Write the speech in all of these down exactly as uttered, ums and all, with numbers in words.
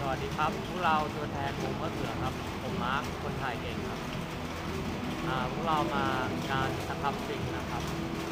วัสดีครับพวกเราตัวแทนวงมะเขือครับผมมาร์คคนถ่ายเก่งครับอ่าพวกเรามางานสครับซิงนะครับ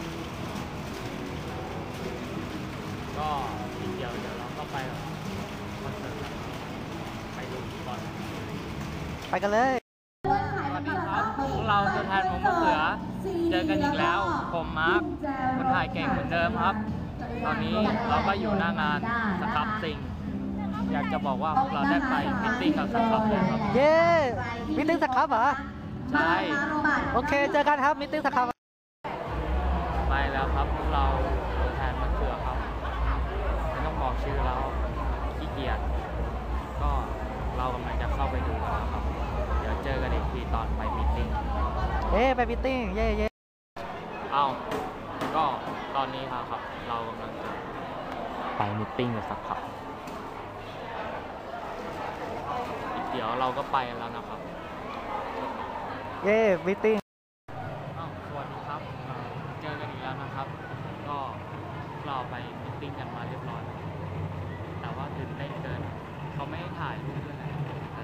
ก็อีกเดียวเดี๋ยวเราก็ไปคอนเสิร์ตกันไปดูก่อนไปกันเลยสวัสดีครับพวกเราตัวแทนวงมะเขือเจอกันอีกแล้วผมมาร์คคนถ่ายเก่งเหมือนเดิมครับตอนนี้เราก็อยู่หน้างานสครับซิงอยากจะบอกว่าพวกเราได้ไปมิทติ้งกับสครับเลยครับเย้มิทติ้งสครับเหรอใช่โอเคเจอกันครับมิทติ้งสครับไปแล้วครับพวกเราตัวแทนมะเขือครับไม่ต้องบอกชื่อเราขี้เกียจก็เรากำลังจะเข้าไปดูแล้วครับเดี๋ยวเจอกันอีกทีตอนไปมิทติ้งเย้ไปมิทติ้งเย้เย้เอาก็ตอนนี้ครับเรากำลังจะไปมิทติ้งกับสครับเดี๋ยวเราก็ไปแล้วนะครับเย้มิทติ้งอ้าวสวัสดีครับเจอกันอีกแล้วนะครับก็เราไปมิทติ้งกันมาเรียบร้อยแต่ว่าตื่นเต้นเกินเขาไม่ให้ถ่ายรูปด้วยนะ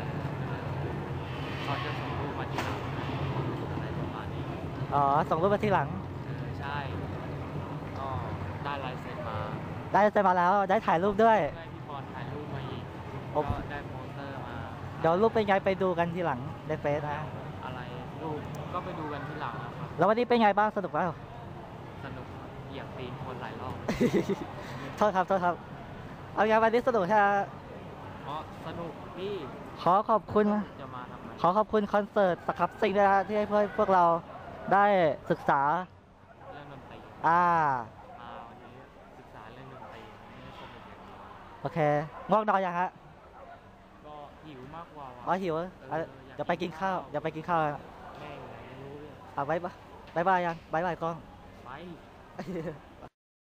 เขาจะส่งรูปมาทีหลังอะไรประมาณนี้อ๋อส่งรูปมาทีหลังเออใช่ก็ได้ลายเซ็นมาได้ลายเซ็นมาแล้วได้ถ่ายรูปด้วยได้พี่พรถ่ายรูปมาอีกก็ได้โปสเตอร์มาเดี๋ยวรูปเป็นไงไปดูกันทีหลังในเฟซนะอะไรรูปก็ไปดูกันทีหลังนะครับแล้ววันนี้เป็นไงบ้างสนุกไหมสนุกเหยียบตีนคนหลายรอบโทษครับโทษครับเอาอย่างวันนี้สนุกใช่ไหมอ๋อสนุกพี่ขอขอบคุณจะมาทำไมขอขอบคุณคอนเสิร์ตสครับซิงด้วยนะที่ให้พวกเราได้ศึกษาเรื่องดนตรีอ่ามาวันนี้ศึกษาเรื่องดนตรีไม่สนุกอย่างเดียวโอเคง่วงนอนยังฮะก็หิวมากกว่าอ๋อหิวเดี๋ยวไปกินข้าวเดี๋ยวไปกินข้าวแม่งไม่รู้เลยอ่ะบายบายบายบายยังบายบายกล้องไป